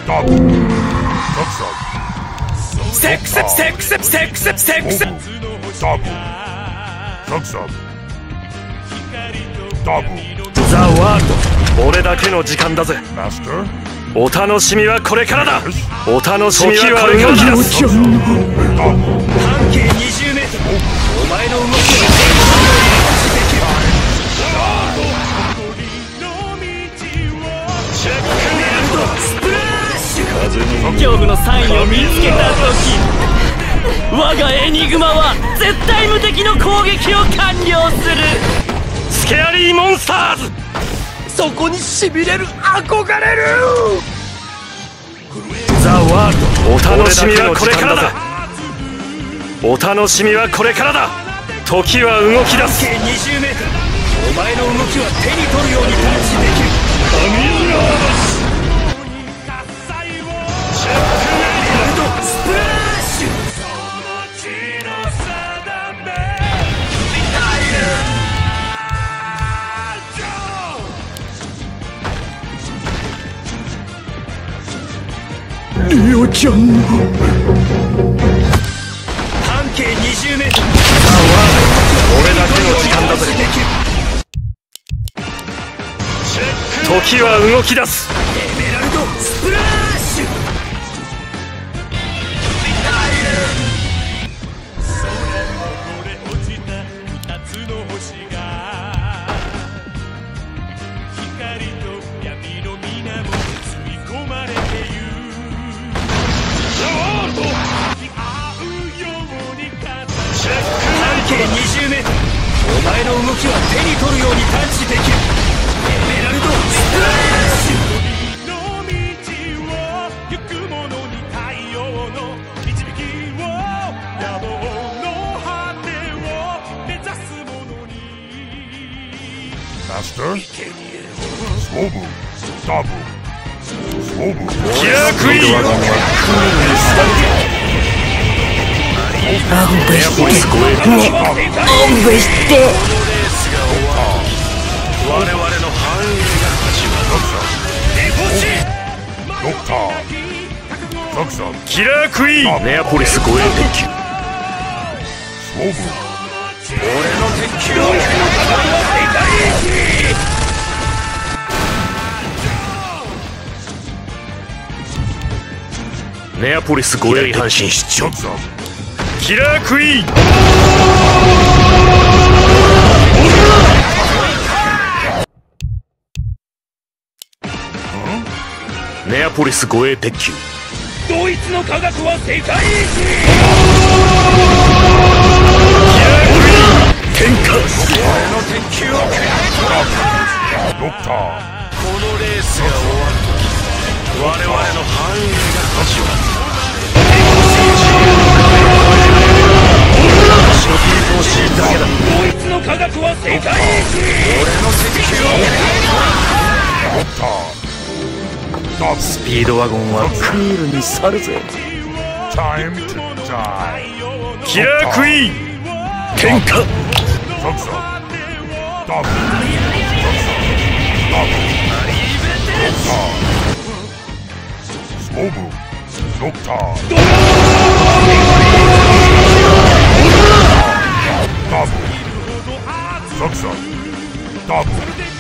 ザ・ワールド、俺だけの時間だぜ。お楽しみはこれからだ。お楽しみはこれからだ。半径20メートル、お前の動きを恐怖のサインを見つけた時、我がエニグマは絶対無敵の攻撃を完了する。スケアリーモンスターズ、そこにしびれる、憧れる。ザ・ワールド、お楽しみはこれからだ。お楽しみはこれからだ。時は動き出す。半径20メートル、お前の動きは手に取るように探知できる。スプラッシュ。リオちゃん、半径20メートル、俺だけの時間だぜ。時は動き出す。エメラルドスプラッシュ。半径20メートル、お前の動きは手に取るように探知できる。エメラルドスプラッシュ。マスター、スモーブ、ダブル、スモーブ、キラークイーン。おんぶして、おんぶして。我々の繁栄が始まる。ドクター、ザクさん、キラークイーン。ネアポリス護衛鉄球。スモーブ、俺の鉄球を世界一。ネアポリス護衛半身出張。キラークイーン。ネアポリス護衛鉄球。ドイツの科学は世界一。キラークイーン。天下。俺の鉄球をドクター、このレースが終わるとき、我々の繁栄が始まる。ドイツの科学は世界一。俺の鉄球をスピードワゴンはクールに去るぜ。キラークイーン。天下。スモーブ、ドクター、ダブル、ザクサン、ダブル、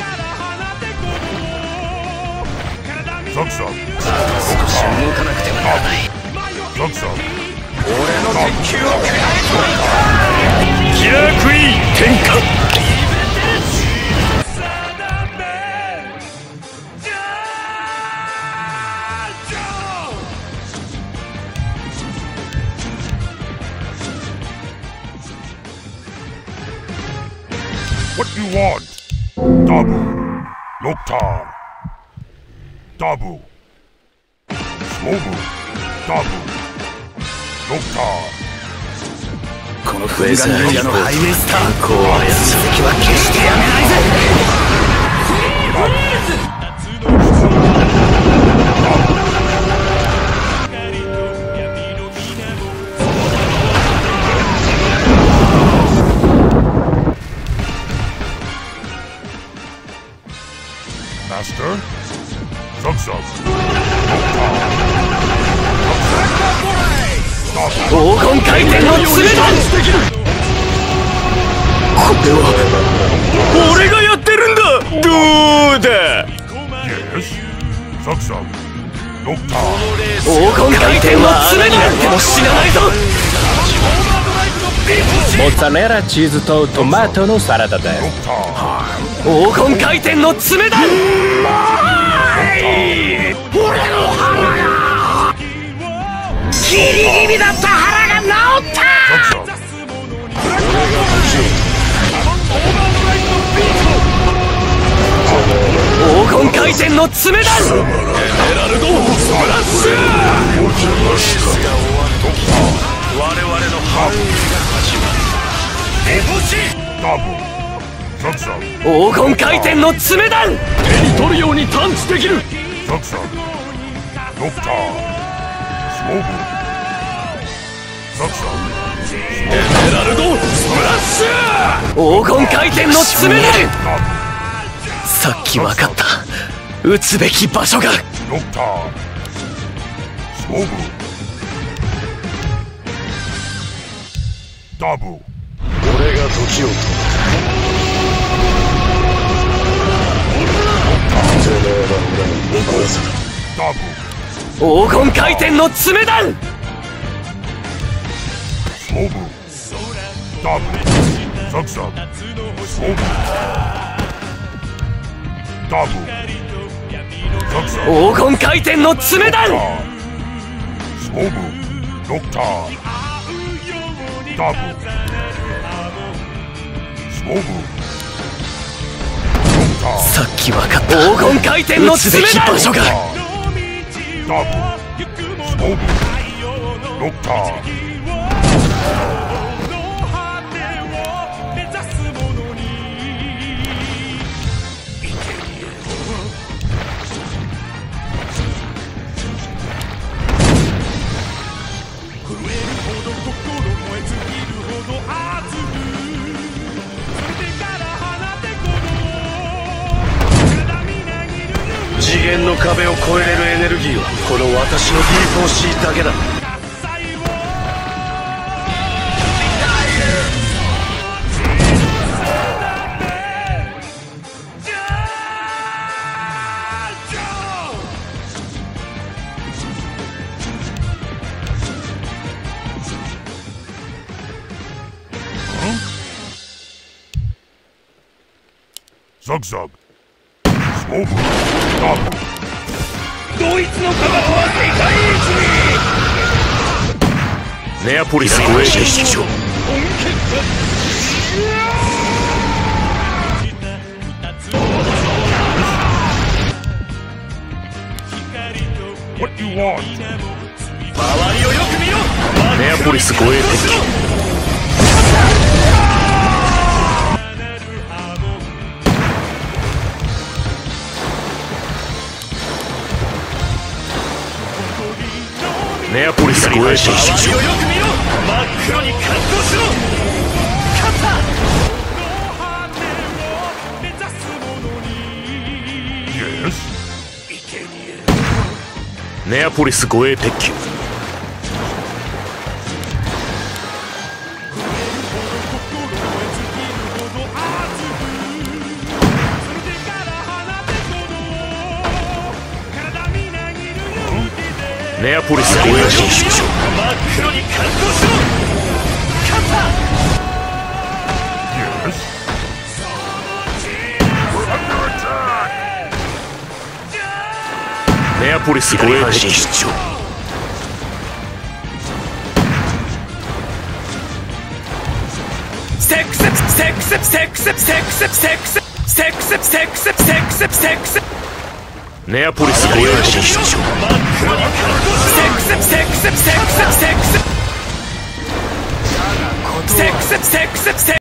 ザクサン、少し動かなくてはならない。ザクサン、俺の鉄球をキラークイーン。天下。What do you want? Double. Loktar. Double. Slobu. Double. Loktar. このフェザーエリアのハイウェイスター、続きは決してやめないぜ。Master, Zug Zug, Loktar. 爪だ。これは俺がやってるんだ。どうだ。黄金回転は穴になっても死なないぞ。 モッツァレラチーズとトマトのサラダです。 黄金回転の爪だ。ギリギリだった腹が治った。黄金回転の爪だ。エメラルドスプラッシュ。我々のハーフが始まる。黄金回転の爪だ。手に取るように探知できる。エメラルドスプラッシュ。黄金回転の爪だ。さっき分かった。撃つべき場所が。 ダブ。 俺が時を止める。 黄金回転の爪だ。黄金回転の爪だ。さっき分かった。黄金回転の爪だ。撃つべき場所が。 次元の壁を越えれるエネルギーはこの私の D4C だけだ。 ザグザグ。 ドイツのカバトは世界一に。 ネアポリス護衛隊指揮長。 What you want? 周りをよく見ろ。 ネアポリス護衛敵機。ネアポリス護衛隊指揮長。 真っ黒に格好しろ。勝った。 ネアポリス護衛鉄球。ネアポリス護衛隊指揮長。 真っ黒に格好しろ。勝った。 ネアポリス護衛敵機。 ステックセプステックセプステックセプステックセプステックセプステックセプステックセプステックセプステックセプネアポリス護衛敵機。 ステックセプステックセプステックセプステックセプステックセプステックセプステックセプステックセプステックセプステック